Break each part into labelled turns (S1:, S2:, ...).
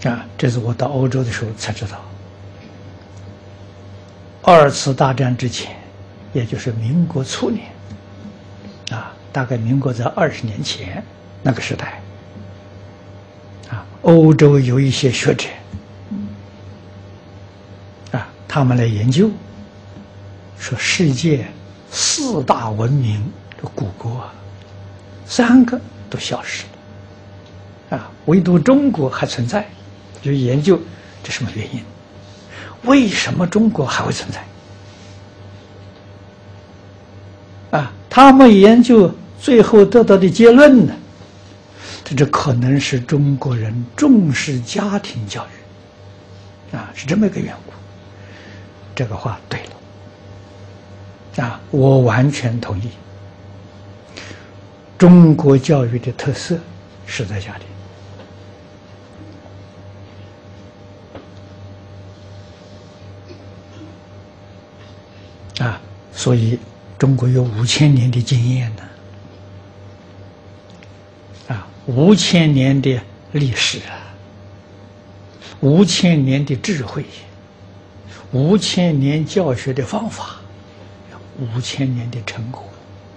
S1: 这是我到欧洲的时候才知道。二次大战之前，也就是民国初年，大概民国在20年前那个时代，欧洲有一些学者，他们来研究，说世界4大文明的古国3个都消失了，唯独中国还存在，就研究这什么原因。为什么中国还会存在？他们研究最后得到的结论呢，这可能是中国人重视家庭教育，是这么一个缘故。这个话对了，我完全同意。中国教育的特色是在家庭。所以中国有5000年的经验呢，5000年的历史5000年的智慧，5000年教学的方法，5000年的成果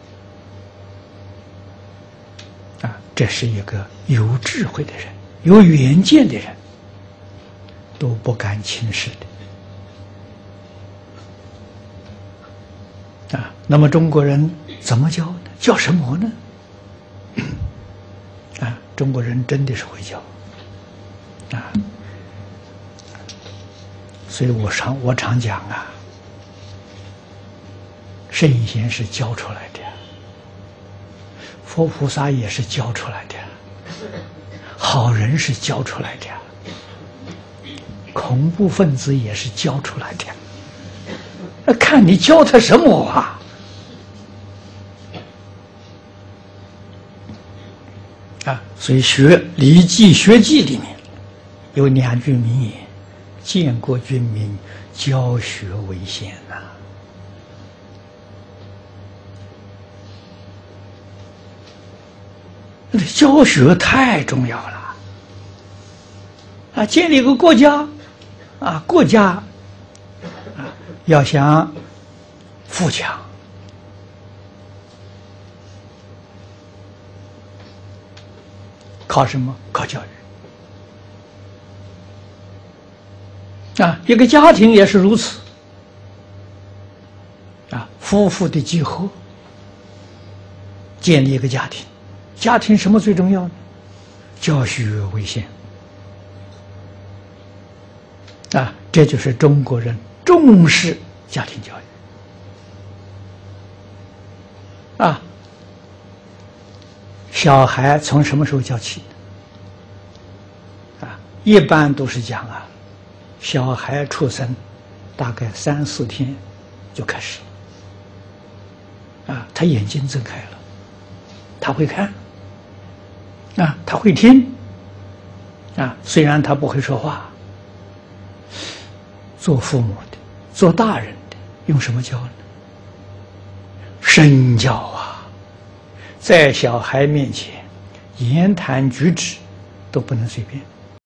S1: 这是一个有智慧的人、有远见的人都不敢轻视的。那么中国人怎么教呢？教什么呢？中国人真的是会教所以我常讲圣贤是教出来的，佛菩萨也是教出来的，好人是教出来的，恐怖分子也是教出来的。看你教他什么所以学《礼记》《学记》里面有2句名言：“建国军民，教学为先”教学太重要了建立一个国家国家要想富强，靠什么？靠教育一个家庭也是如此夫妇的结合，建立一个家庭，家庭什么最重要呢？教学为先这就是中国人重视家庭教育小孩从什么时候教起一般都是讲小孩出生大概3、4天就开始他眼睛睁开了，他会看他会听虽然他不会说话。做父母的，做大人的，用什么教呢？身教在小孩面前，言谈举止都不能随便。